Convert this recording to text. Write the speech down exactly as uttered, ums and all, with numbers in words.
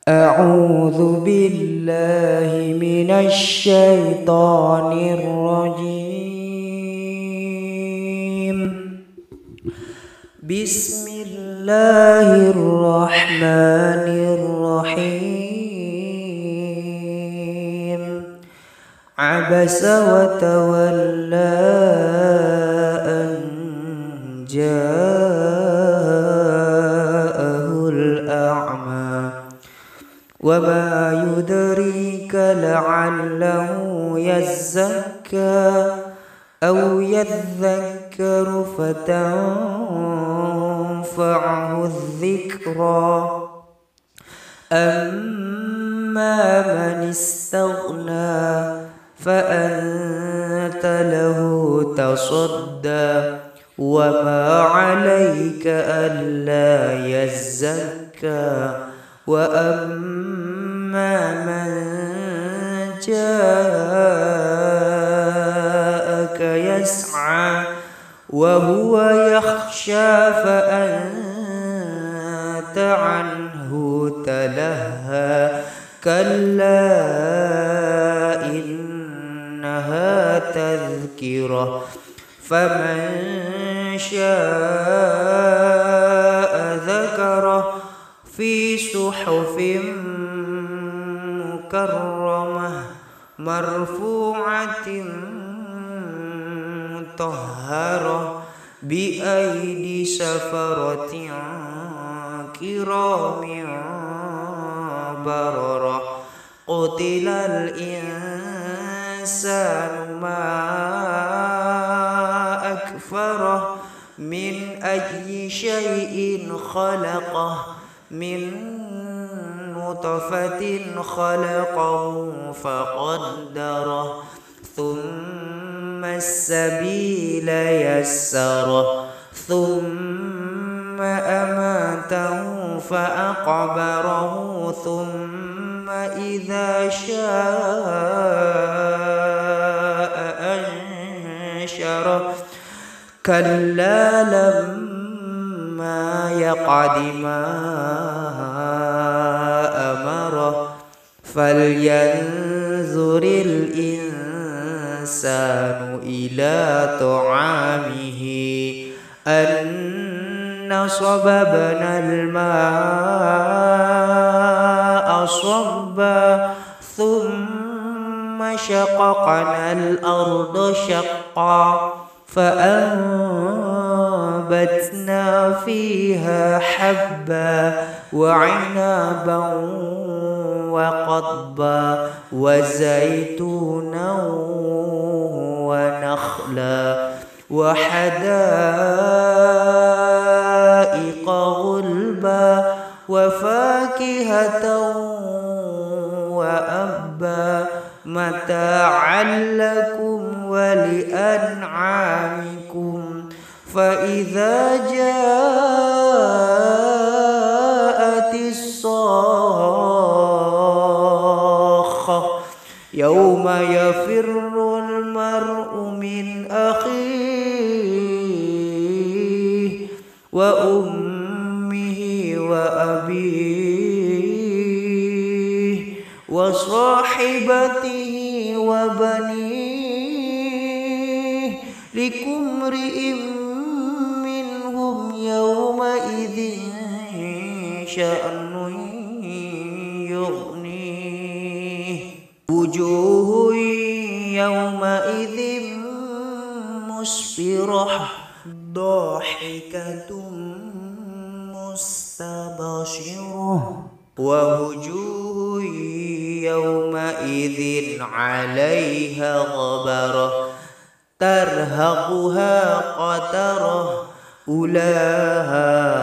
أعوذ بالله من الشيطان الرجيم. بسم الله الرحمن الرحيم. عبس وتولى أن جاءه الأعمى وما يدريك لعله يزكى أو يذكر فتنفعه الذكرى. أما من استغنى فأنت له تصدى وما عليك ألا يزكى. وأما من جاءك يسعى وهو يخشى فأنت عنه تلهى. كلا إنها تذكرة فمن شاء ذكره في صحف مكرمة مرفوعة مطهرة بأيدي سفرة كرام بررة. قتل الإنسان ما أكفره من أي شيء خلقه من نطفة خلقه فقدره ثم السبيل يسره ثم أماته فأقبره ثم إذا شاء أنشره. كلا لما يقعد ما أمره فلينظر الإنسان إلى طعامه أنا صببنا الماء صبا ثم شققنا الأرض شقا فأنبتنا فيها حبا وعنبا وقضبا وزيتونا ونخلا وحدائق غلبا وفاكهة وأبا متاعا لكم ولأنعامكم. فإذا جاءت الصاخة يوم يفر المرء من أخيه وأمه وأبيه وصاحبته وبنيه لكل امرئ منهم يومئذ شأن يغنيه. وجوه يومئذ مسفرة ضاحكة مستبشرة ووجوه يومئذ عليها غبرة ترهقها قترة أولئك